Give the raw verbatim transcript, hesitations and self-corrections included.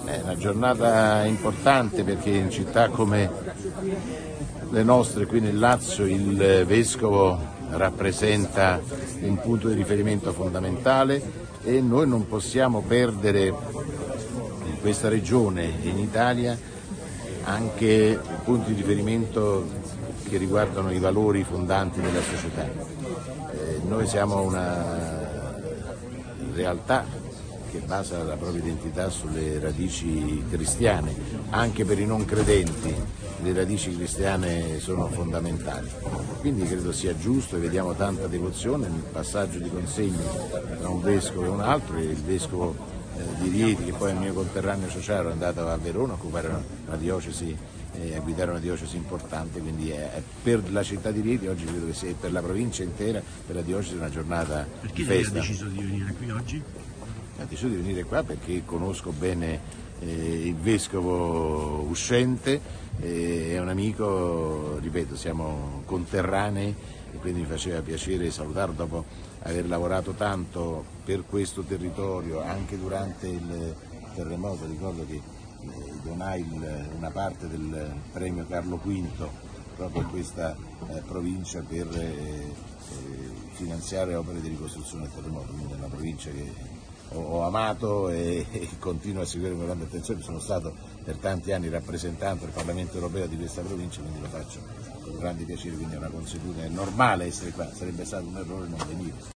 È una giornata importante perché in città come le nostre, qui nel Lazio, il Vescovo rappresenta un punto di riferimento fondamentale e noi non possiamo perdere in questa regione e in Italia anche punti di riferimento che riguardano i valori fondanti della società. Eh, noi siamo una realtà che basa la propria identità sulle radici cristiane, anche per i non credenti le radici cristiane sono fondamentali, quindi credo sia giusto e vediamo tanta devozione nel passaggio di consegni tra un vescovo e un altro. Il vescovo eh, di Rieti, che poi è il mio conterraneo sociale, è andato a Verona a occupare una diocesi, eh, a guidare una diocesi importante, quindi è, è per la città di Rieti oggi credo che sia per la provincia intera, per la diocesi una giornata Perché di festa. Perché lei ha deciso di venire qui oggi? Ho deciso di venire qua perché conosco bene eh, il vescovo uscente, eh, è un amico, ripeto, siamo conterranei e quindi mi faceva piacere salutarlo dopo aver lavorato tanto per questo territorio anche durante il terremoto. Ricordo che eh, donai il, una parte del premio Carlo quinto proprio a questa eh, provincia per eh, eh, finanziare opere di ricostruzione del terremoto, quindi è una provincia che ho amato e, e continuo a seguire con grande attenzione. Sono stato per tanti anni rappresentante del Parlamento europeo di questa provincia, quindi lo faccio con grande piacere, quindi è una consuetudine, è normale essere qua, sarebbe stato un errore non venire.